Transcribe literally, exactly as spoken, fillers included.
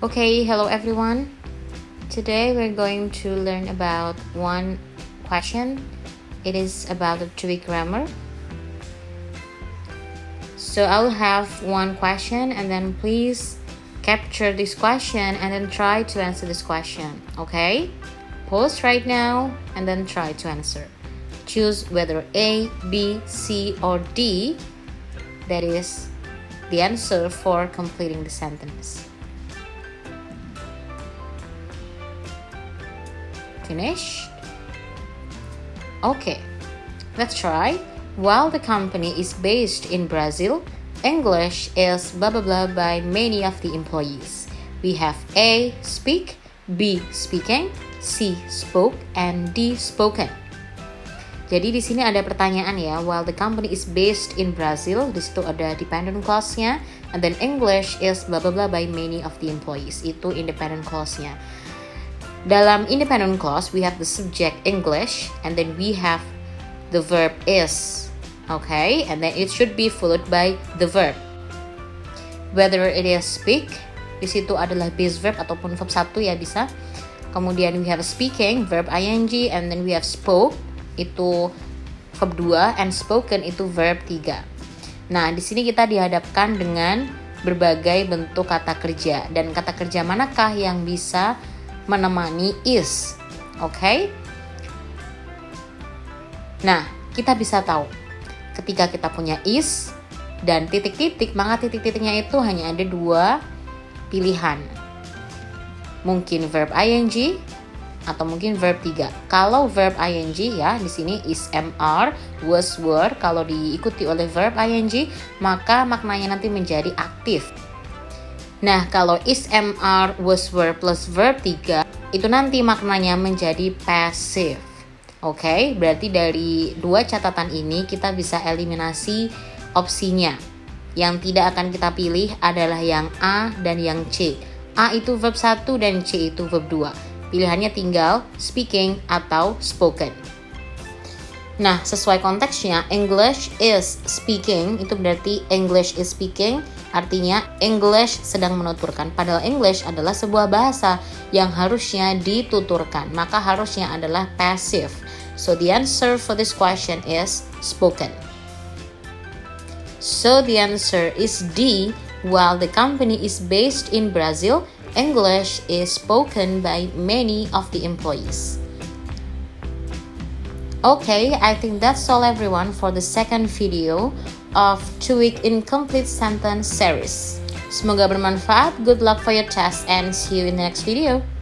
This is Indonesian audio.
Okay, hello everyone. Today we're going to learn about one question. It is about the TOEIC grammar. So I'll have one question and then please capture this question and then try to answer this question. Okay? Pause right now and then try to answer. Choose whether A, B, C or D. That is the answer for completing the sentence. Finished? Okay, let's try. While the company is based in Brazil, English is blah blah blah by many of the employees. We have A, speak, B, speaking, C, spoke, and D, spoken. Jadi di sini ada pertanyaan ya. While the company is based in Brazil, di situ ada dependent clause-nya, and then English is blah blah blah by many of the employees. Itu independent clause-nya. Dalam independent clause, we have the subject English, and then we have the verb is. Okay, and then it should be followed by the verb. Whether it is speak, di situ adalah base verb ataupun verb satu ya bisa. Kemudian we have speaking, verb ing, and then we have spoke, itu verb dua, and spoken itu verb tiga. Nah, di sini kita dihadapkan dengan berbagai bentuk kata kerja. Dan kata kerja manakah yang bisa menemani is? Oke? Okay? Nah, kita bisa tahu ketika kita punya is dan titik-titik, maka titik-titiknya itu hanya ada dua pilihan. Mungkin verb ing atau mungkin verb tiga. Kalau verb ing ya, di sini is, mr, was, were, kalau diikuti oleh verb ing, maka maknanya nanti menjadi aktif. Nah, kalau is, mr, was, were plus verb tiga, itu nanti maknanya menjadi passive. Oke, okay? Berarti dari dua catatan ini kita bisa eliminasi opsinya. Yang tidak akan kita pilih adalah yang A dan yang C. A itu verb satu dan C itu verb dua. Pilihannya tinggal speaking atau spoken. Nah, sesuai konteksnya, English is speaking, itu berarti English is speaking, artinya English sedang menuturkan. Padahal English adalah sebuah bahasa yang harusnya dituturkan, maka harusnya adalah passive. So the answer for this question is spoken. So the answer is D. While the company is based in Brazil, English is spoken by many of the employees. Okay, I think that's all everyone for the second video of TOEIC Incomplete Sentence series. Semoga bermanfaat, good luck for your test and see you in the next video.